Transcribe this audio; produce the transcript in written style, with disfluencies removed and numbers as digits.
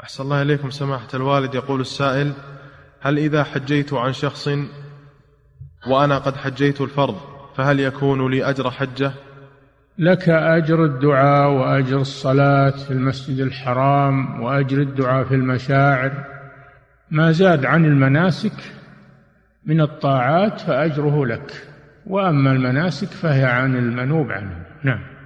أحسن الله إليكم سماحة الوالد. يقول السائل: هل إذا حجيت عن شخص وأنا قد حجيت الفرض فهل يكون لي أجر حجة؟ لك أجر الدعاء وأجر الصلاة في المسجد الحرام وأجر الدعاء في المشاعر. ما زاد عن المناسك من الطاعات فأجره لك، وأما المناسك فهي عن المنوب عنه. نعم.